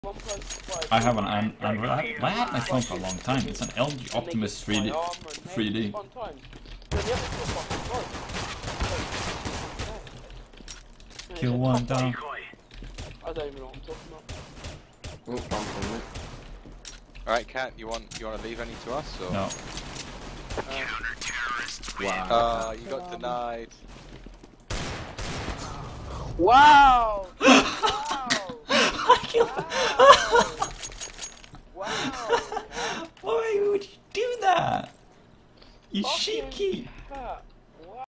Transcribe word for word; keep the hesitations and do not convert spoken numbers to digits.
I have an an Android. I, I had my phone for a long time. It's an L G Optimus three D. three D. Kill one down. I don't even know what I'm talking about. Oh, bump on me. Alright, Cat, you want you want to leave any to us or? No. Uh, Wow. oh, you got denied. Wow! Wow! I killed Wow!